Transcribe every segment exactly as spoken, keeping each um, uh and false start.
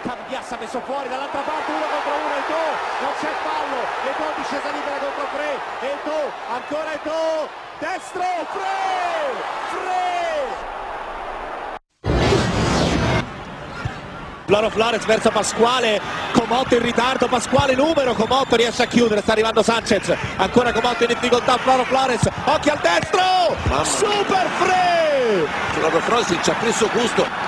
Cambiassa messo fuori dall'altra parte, uno contro uno, Eto'o, non c'è fallo, Eto'o discesa libera contro Frey, Eto'o, ancora Eto'o, destro, Frey, Frey! Floro Flores verso Pasquale, Comotto in ritardo, Pasquale numero, Comotto riesce a chiudere, sta arrivando Sanchez, ancora Comotto in difficoltà, Floro Flores, occhio al destro, Mamma. Super Frey! Floro Flores ci ha preso gusto.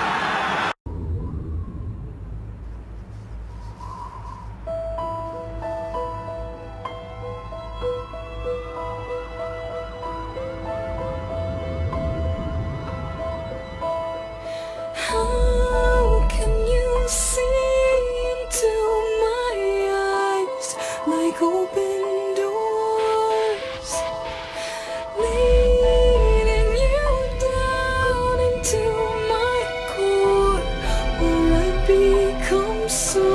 Open doors leading you down into my core, where I become so